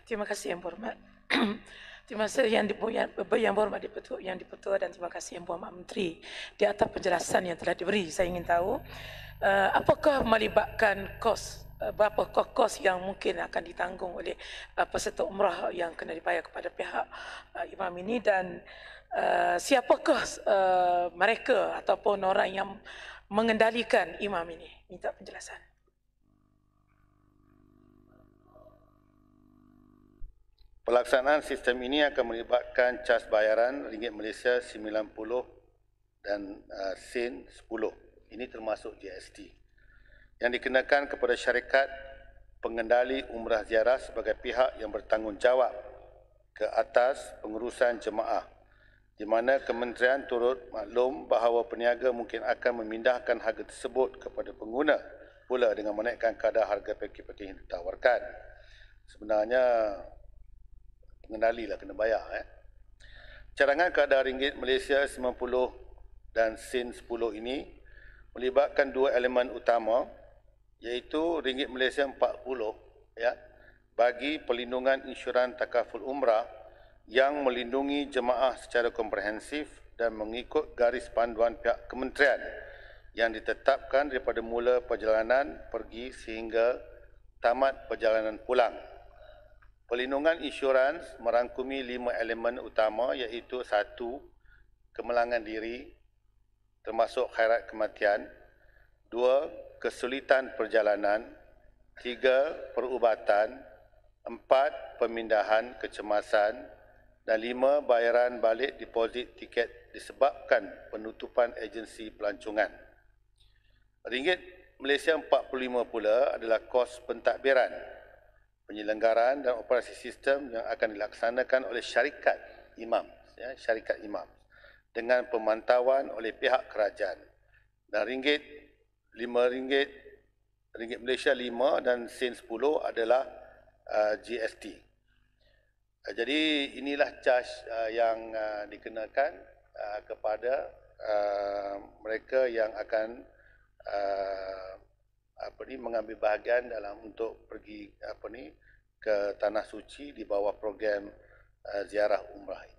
Terima kasih Yang Berhormat. Terima kasih Yang Berhormat Yang Dipertua dan terima kasih Yang Berhormat Menteri di atas penjelasan yang telah diberi. Saya ingin tahu apakah melibatkan kos, berapa kos yang mungkin akan ditanggung oleh peserta umrah yang kena dibayar kepada pihak imam ini dan siapakah mereka ataupun orang yang mengendalikan imam ini? Minta penjelasan. Pelaksanaan sistem ini akan melibatkan cas bayaran ringgit Malaysia 90 dan sen 10. Ini termasuk GST. Yang dikenakan kepada syarikat pengendali umrah ziarah sebagai pihak yang bertanggungjawab ke atas pengurusan jemaah, di mana kementerian turut maklum bahawa peniaga mungkin akan memindahkan harga tersebut kepada pengguna pula dengan menaikkan kadar harga pakej-pakej yang ditawarkan. Sebenarnya pengendali lah kena bayar. Cadangan kadar ringgit Malaysia 90 dan sen 10 ini melibatkan dua elemen utama, iaitu ringgit Malaysia 40 bagi pelindungan insuran takaful umrah yang melindungi jemaah secara komprehensif dan mengikut garis panduan pihak kementerian yang ditetapkan daripada mula perjalanan pergi sehingga tamat perjalanan pulang. Pelindungan insurans merangkumi 5 elemen utama, iaitu 1. Kemalangan diri termasuk khairat kematian. 2. Kesulitan perjalanan. 3. Perubatan. 4. Pemindahan kecemasan. Dan 5. Bayaran balik deposit tiket disebabkan penutupan agensi pelancongan. Ringgit Malaysia 45 pula adalah kos pentadbiran, penyelenggaraan dan operasi sistem yang akan dilaksanakan oleh syarikat imam, dengan pemantauan oleh pihak kerajaan. Dan ringgit Malaysia 5 dan sen 10 adalah GST. Jadi inilah cas yang dikenakan kepada mereka yang akan mengambil bahagian dalam untuk pergi ke Tanah Suci di bawah program ziarah umrah.